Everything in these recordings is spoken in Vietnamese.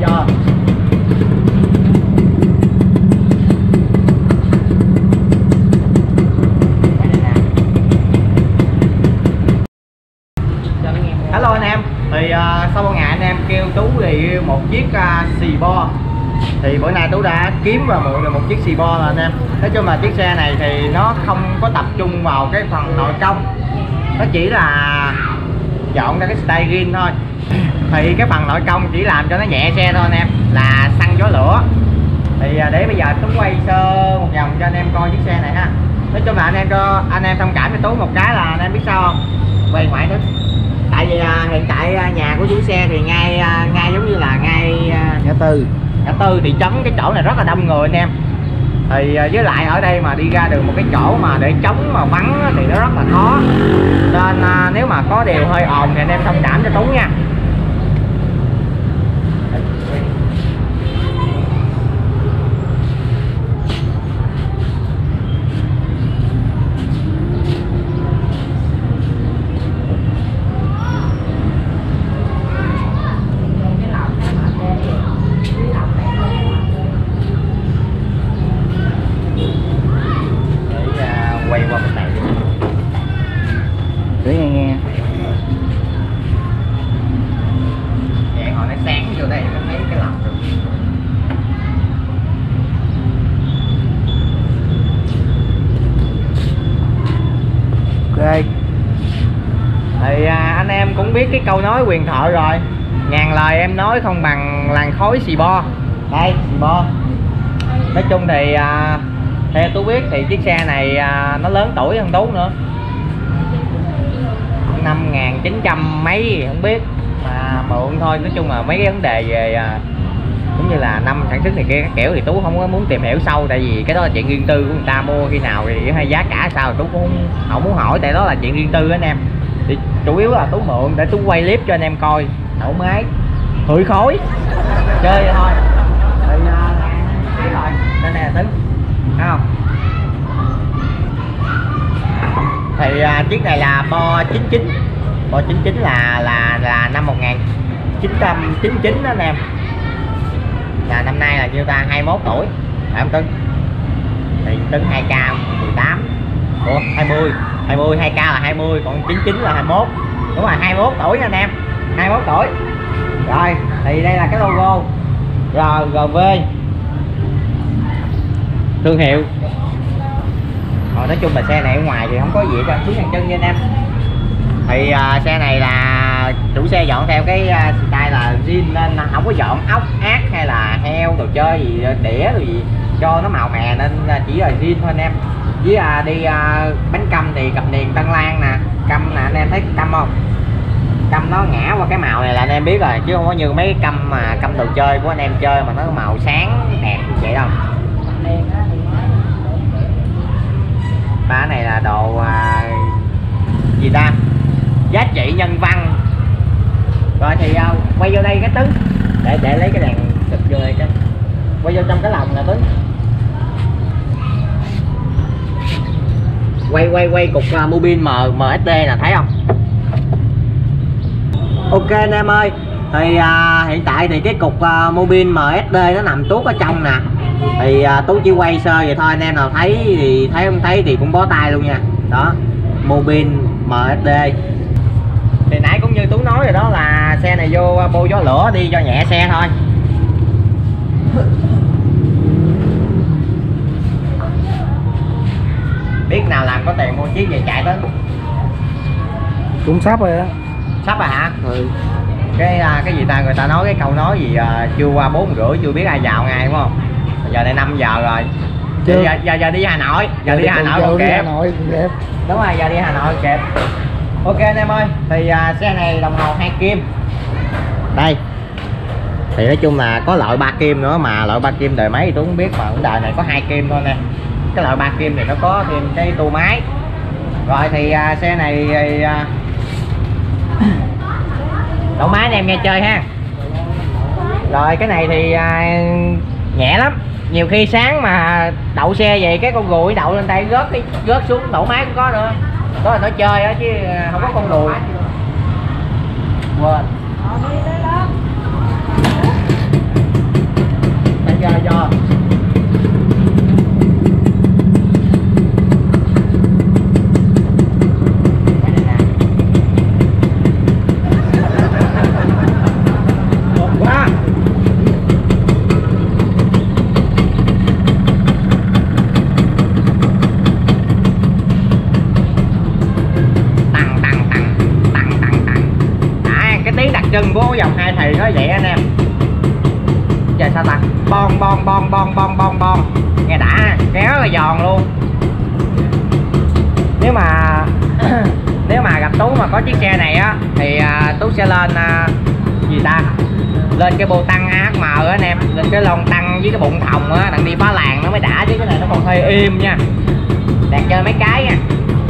chưa. Hello anh em, thì sau một ngày anh em kêu Tú review một chiếc xì bo, thì bữa nay Tú đã kiếm và mượn được một chiếc xì bo rồi anh em. Nói chung là chiếc xe này thì nó không có tập trung vào cái phần nội công, nó chỉ là dọn ra cái steering thôi. Thì cái phần nội công chỉ làm cho nó nhẹ xe thôi anh em, là xăng gió lửa. Thì để bây giờ Tú quay sơ một vòng cho anh em coi chiếc xe này ha. Nói chung là anh em thông cảm cho Tú một cái là anh em biết sao không? Quay ngoại nữa. Tại vì hiện tại nhà của chủ xe thì ngay giống như là ngay ngã tư thị trấn, cái chỗ này rất là đông người anh em. Thì với lại ở đây mà đi ra được một cái chỗ mà để trống mà vắng thì nó rất là khó, nên nếu mà có điều hơi ồn thì anh em thông cảm cho Tú nha. Quay qua bên này để nghe đèn hồi nó sáng vô đây mình thấy cái lọc được. Ok, thì anh em cũng biết cái câu nói huyền thoại rồi, ngàn lời em nói không bằng làn khói xì bo. Đây xì bo. Nói chung thì theo Tú biết thì chiếc xe này nó lớn tuổi hơn Tú nữa, năm 1900 mấy gì không biết mà mượn thôi. Nói chung là mấy cái vấn đề về cũng như là năm sản xuất này kia các kiểu thì Tú không có muốn tìm hiểu sâu, tại vì cái đó là chuyện riêng tư của người ta, mua khi nào thì hay giá cả sao Tú cũng không muốn hỏi, tại đó là chuyện riêng tư anh em. Thì chủ yếu là Tú mượn để Tú quay clip cho anh em coi thoải mái, hửi khói chơi vậy thôi. Thì rồi đây nè Tính thấy không? Thì chiếc này là Bo 99. Bo 99 là năm 1999 đó anh em. Là năm nay là nhiêu ta, 21 tuổi phải không Tấn? Thì Tấn 2k 18. Ủa 20 2k là 20, còn 99 là 21. Đúng rồi, 21 tuổi anh em, 21 tuổi. Rồi thì đây là cái logo RGV, thương hiệu. Rồi nói chung là xe này ở ngoài thì không có gì cho xuống hàng chân nha anh em. Thì xe này là chủ xe dọn theo cái style là zin, nên không có dọn ốc ác hay là heo đồ chơi gì, đĩa đồ gì cho nó màu mè, nên chỉ là zin thôi anh em. Với đi bánh căm thì cặp niền Tân Lan nè, căm nè anh em thấy căm không? Căm nó ngã qua cái màu này là anh em biết rồi, chứ không có như mấy cái căm mà căm đồ chơi của anh em chơi mà nó màu sáng đẹp vậy đâu. Ba này là đồ gì ta, giá trị nhân văn. Rồi thì quay vô đây cái Tứ, để lấy cái đèn xịt vô đây, cái quay vô trong cái lồng nè Tứ. Quay cục Mobil MSD nè, thấy không? Ok anh em ơi, thì hiện tại thì cái cục Mobil MSD nó nằm tuốt ở trong nè. Thì Tú chỉ quay sơ vậy thôi, anh em nào thấy thì thấy, không thấy thì cũng bó tay luôn nha. Đó, Mobil MSD. Thì nãy cũng như Tú nói rồi đó, là xe này vô bô gió lửa đi cho nhẹ xe thôi. Biết nào làm có tiền mua chiếc về chạy tới. Cũng sắp rồi đó. Sắp rồi hả? Ừ. Cái gì ta, người ta nói cái câu nói gì chưa qua 4 rưỡi chưa biết ai vào ngay đúng không? Giờ này 5 giờ rồi. Giờ đi Hà Nội, đi Hà Nội không kịp. Đúng rồi, giờ đi Hà Nội kịp. Ok anh em ơi, thì xe này đồng hồ 2 kim. Đây. Thì nói chung là có loại 3 kim nữa, mà loại 3 kim đời mấy thì tôi không biết, mà đời này có 2 kim thôi nè. Cái loại 3 kim thì nó có thêm cái tua máy. Rồi thì xe này thì đổ máy anh em nghe chơi ha. Rồi cái này thì nhẹ lắm, nhiều khi sáng mà đậu xe vậy cái con ruồi đậu lên tay rớt xuống đổ máy cũng có nữa. Đó là nó chơi đó chứ không có con ruồi. Quên. trưng của dòng 2 thì nó vậy anh em. Trời sao ta, bon bon bon bon bon bon bon, nghe đã, nghe rất là giòn luôn. Nếu mà nếu mà gặp Tú mà có chiếc xe này á thì Tú sẽ lên gì ta, lên cái bô tăng AHM á anh em, lên cái lon tăng với cái bụng thòng á, đặng đi phá làng nó mới đã, chứ cái này nó còn hơi im nha. Đạt chơi mấy cái nha.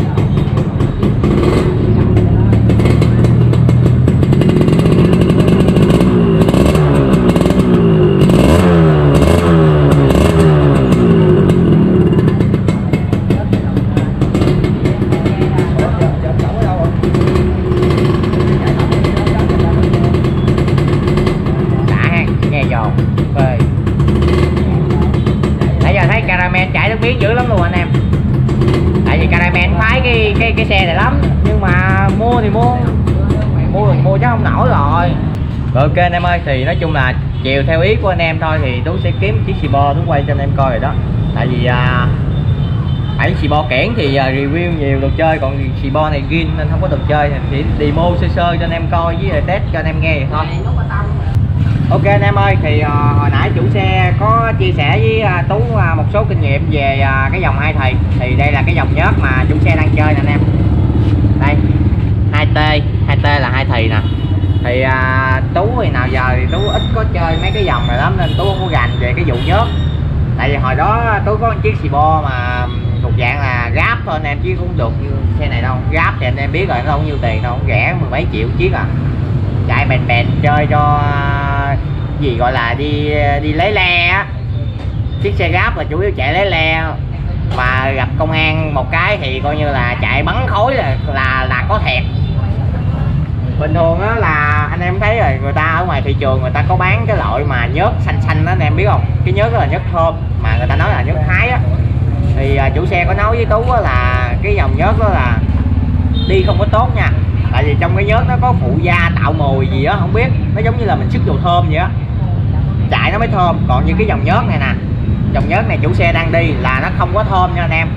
Chạy nước biến dữ lắm luôn anh em. Tại vì Caramel phái cái xe này lắm, nhưng mà mua thì mua chứ không nổi rồi. Rồi ok anh em ơi, thì nói chung là chiều theo ý của anh em thôi, thì Tú sẽ kiếm chiếc xì bo Tú quay cho anh em coi rồi đó. Tại vì phải xì bo kẽn thì review nhiều đồ chơi, còn xì bo này gin nên không có đồ chơi, thì demo sơ sơ cho anh em coi với test cho anh em nghe vậy thôi. Ok anh em ơi, thì hồi nãy chủ xe có chia sẻ với Tú một số kinh nghiệm về cái dòng 2 thì đây là cái dòng nhớt mà chủ xe đang chơi nè anh em. Đây 2T là 2 thì nè. Thì Tú thì nào giờ thì Tú ít có chơi mấy cái dòng này lắm nên Tú không có gành về cái vụ nhớt. Tại vì hồi đó Tú có một chiếc xì bo mà thuộc dạng là Grab thôi anh em, chứ cũng được như xe này đâu. Grab thì anh em biết rồi, nó không nhiêu tiền đâu, rẻ mười mấy triệu chiếc à. Chạy bền bền chơi cho gì gọi là đi lấy le á. Chiếc xe Grab là chủ yếu chạy lấy le, mà gặp công an một cái thì coi như là chạy bắn khối là có thiệt. Bình thường á là anh em thấy rồi, người ta ở ngoài thị trường người ta có bán cái loại mà nhớt xanh xanh đó anh em biết không, cái nhớt đó là nhớt thơm mà người ta nói là nhớt Thái á. Thì chủ xe có nói với Tú là cái dòng nhớt đó là đi không có tốt nha, tại vì trong cái nhớt nó có phụ gia tạo mùi gì đó không biết, nó giống như là mình sức dầu thơm vậy á, chạy nó mới thơm. Còn như cái dòng nhớt này nè, dòng nhớt này chủ xe đang đi là nó không có thơm nha anh em.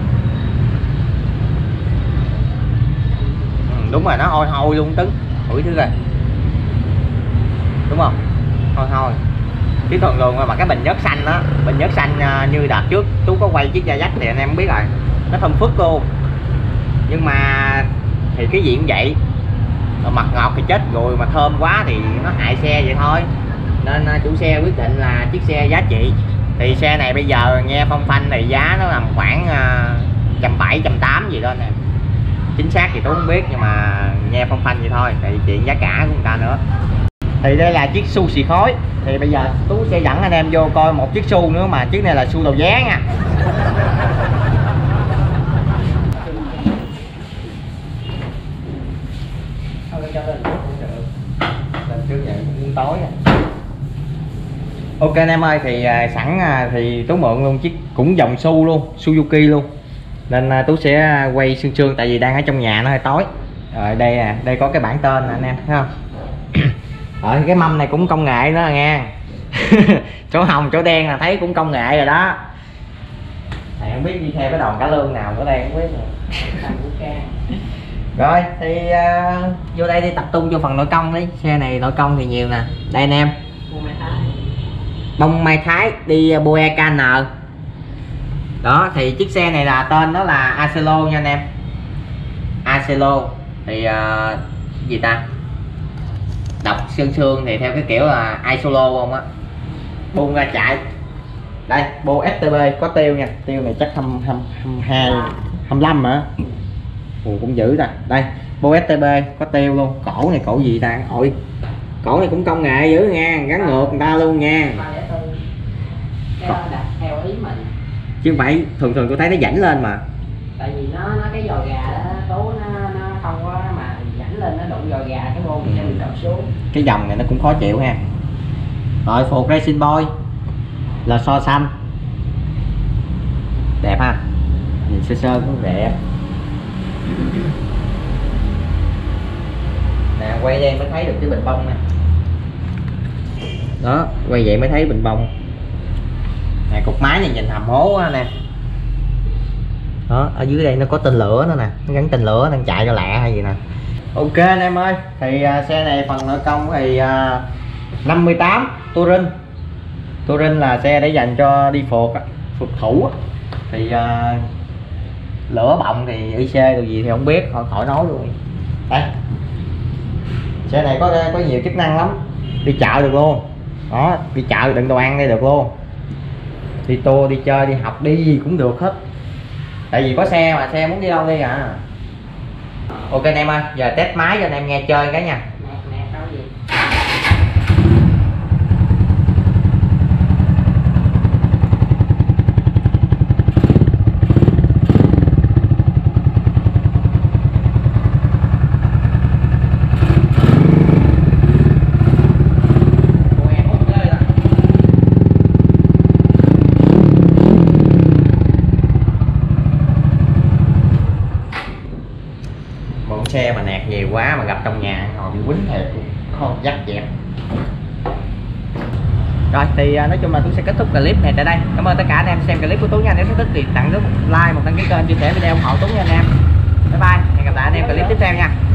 Đúng rồi, nó hôi hôi luôn Tấn, thử thứ rồi, đúng không, hôi chứ thường mà cái bình nhớt xanh đó, bình nhớt xanh như đợt trước Tú có quay chiếc Gia Dách thì anh em biết rồi, nó thơm phức luôn. Nhưng mà thì cái gì cũng vậy, mặt ngọt thì chết rồi mà thơm quá thì nó hại xe vậy thôi, nên chủ xe quyết định là chiếc xe giá trị. Thì xe này bây giờ nghe phong phanh thì giá nó nằm khoảng 170, 180 gì đó nè, chính xác thì tôi không biết, nhưng mà nghe phong phanh vậy thôi, tại chuyện giá cả của người ta nữa. Thì đây là chiếc Su xì khói, thì bây giờ Tú sẽ dẫn anh em vô coi một chiếc Su nữa, mà chiếc này là Su đầu giá nha. Tối ok anh em ơi, thì sẵn thì Tú mượn luôn chiếc cũng dòng Su luôn, Suzuki luôn, nên Tú sẽ quay sương sương, tại vì đang ở trong nhà nó hơi tối. Rồi đây có cái bảng tên nè anh em thấy không. Ở cái mâm này cũng công nghệ nữa nghe. Chỗ hồng chỗ đen là thấy cũng công nghệ rồi đó. Thầy không biết đi theo cái đòn cả lương nào nữa đây không biết rồi. Rồi thì vô đây đi, tập trung vô phần nội công đi. Xe này nội công thì nhiều nè. Đây anh em, bông mai Thái đi Boe KN. Đó thì chiếc xe này là tên đó là Acelo nha anh em. Acelo thì gì ta, đọc sương sương thì theo cái kiểu là Isolo không á, buông ra chạy. Đây bô STB có tiêu nha, tiêu này chắc 22 25 hả. Cũng dữ ta. Đây bô STB có tiêu luôn. Cổ này cổ gì ta, ôi cổ này cũng công nghệ dữ nha, gắn ngược người ta luôn nha. Theo ý mình chứ không phải thường tôi thấy nó dãnh lên mà, tại vì nó cái giò gà đó Tú nó không có mà dãnh lên, nó đụng giò gà cái bô mình sẽ bị cập xuống. Cái dòng này nó cũng khó chịu ha. Rồi Ford Racing Boy là so xanh đẹp ha, nhìn sơ sơ cũng đẹp nè. Quay đây mới thấy được cái bình bông nè, đó quay vậy mới thấy bình bông nè. Cục máy này nhìn hầm hố nè, đó ở dưới đây nó có tên lửa nữa nè, nó gắn tên lửa đang chạy cho lẹ hay gì nè. Ok anh em ơi, thì xe này phần nợ công thì 58 Touring là xe để dành cho đi phượt thủ á. Thì lửa bọng thì IC đồ gì thì không biết, khỏi nói luôn. Đây, xe này có nhiều chức năng lắm, đi chợ được luôn đó, đi chợ đựng đồ ăn đây được luôn, đi tour, đi chơi, đi học, đi gì cũng được hết, tại vì có xe mà, xe muốn đi đâu đi à. Ok anh em ơi, giờ test máy cho anh em nghe chơi cái nha. Nè có gì Xe mà nẹt nhiều quá mà gặp trong nhà họ bị quýnh thiệt, không dắt dẹp. Rồi thì nói chung là tôi sẽ kết thúc clip này tại đây. Cảm ơn tất cả anh em xem clip của Tuấn nha. Nếu thấy thích thì tặng nước một like, một đăng ký kênh, chia sẻ video ủng hộ Tuấn nha anh em. Bye bye, hẹn gặp lại anh em clip tiếp theo nha.